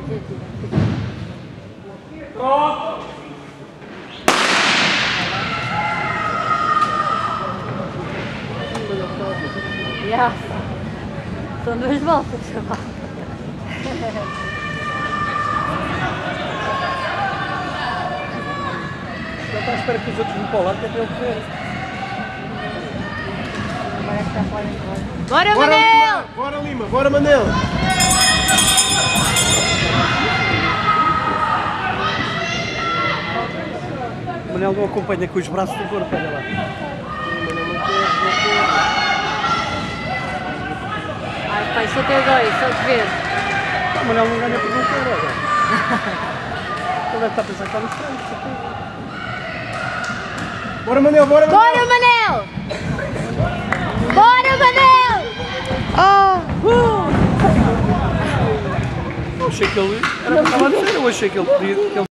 Pronto! Yeah. São duas voltas, chaval. Eu estou à espera que os outros vão para o lado, que é para ele correr. Bora, Manel! Bora, Lima! Bora, Manel! O Manel não acompanha com os braços do corpo, olha lá. Ai, pai, só tem dois, só de ver. O Manel não ganha por não ter, olha. Ele deve estar a pensar que está no frango. Bora, Manel! Bora, Manel! Bora, Manel! Bora, Manel! Eu achei que ele... Era o que estava a dizer, eu achei que ele podia...